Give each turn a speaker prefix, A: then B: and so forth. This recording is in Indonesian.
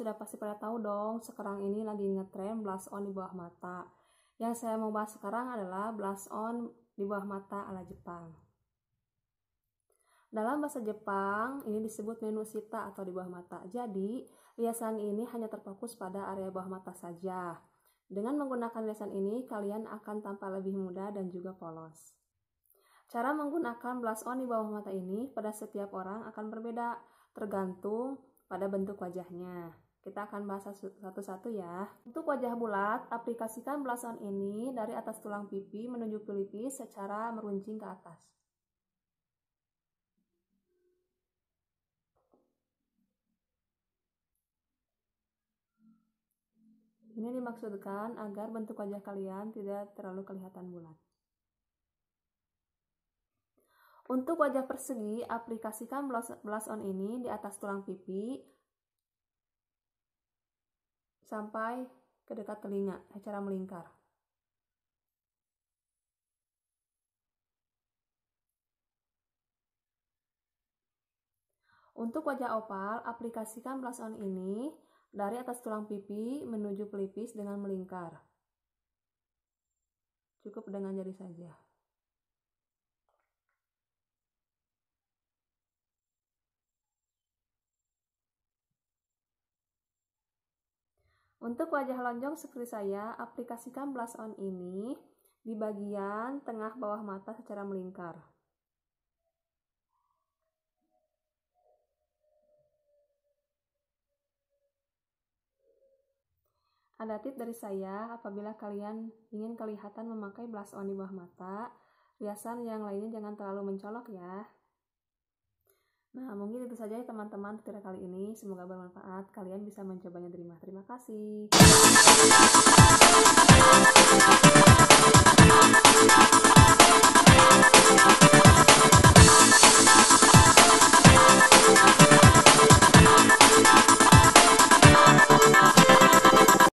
A: sudah pasti pada tahu dong, sekarang ini lagi ngetren blush on di bawah mata. Yang saya mau bahas sekarang adalah blush on di bawah mata ala Jepang. Dalam bahasa Jepang, ini disebut menusita atau di bawah mata. Jadi, riasan ini hanya terfokus pada area bawah mata saja. Dengan menggunakan riasan ini, kalian akan tampak lebih muda dan juga polos. Cara menggunakan blush on di bawah mata ini pada setiap orang akan berbeda, tergantung pada bentuk wajahnya. Kita akan bahas satu-satu ya. Untuk wajah bulat, aplikasikan blush on ini dari atas tulang pipi menuju pelipis secara meruncing ke atas. Ini dimaksudkan agar bentuk wajah kalian tidak terlalu kelihatan bulat. Untuk wajah persegi, aplikasikan blush on ini di atas tulang pipi sampai ke dekat telinga secara melingkar. Untuk wajah oval, aplikasikan blush on ini dari atas tulang pipi menuju pelipis dengan melingkar. Cukup dengan jari saja. Untuk wajah lonjong seperti saya, aplikasikan blush on ini di bagian tengah bawah mata secara melingkar. Ada tips dari saya, apabila kalian ingin kelihatan memakai blush on di bawah mata, riasan yang lainnya jangan terlalu mencolok ya. Nah, mungkin itu saja ya teman-teman tutorial kali ini. Semoga bermanfaat. Kalian bisa mencobanya di rumah. Terima kasih.